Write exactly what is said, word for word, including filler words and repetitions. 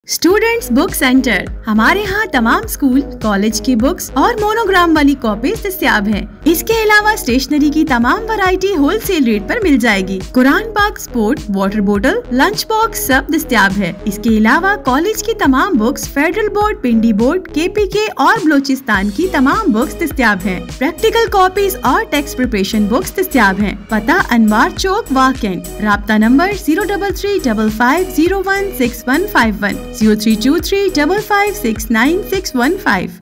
Students book centre. हमारे यहाँ तमाम स्कूल कॉलेज की बुक्स और मोनोग्राम वाली कॉपीज दस्तयाब हैं। इसके अलावा स्टेशनरी की तमाम वैरायटी होलसेल रेट पर मिल जाएगी। कुरान पाक, स्पोर्ट, वाटर बोतल, लंच बॉक्स सब दस्तयाब है। इसके अलावा कॉलेज की तमाम books, federal board, Pindi board, K P के और बलोचिस्तान की तमाम बुक्स दस्तयाब हैं। प्रैक्टिकल कॉपीज और टेक्स्ट प्रिपरेशन बुक्स दस्तयाब हैं। पता अनवार चौक, वाकेंड। राब्ता number zero double three double five zero one six one five one, zero three two three double five six nine six one five.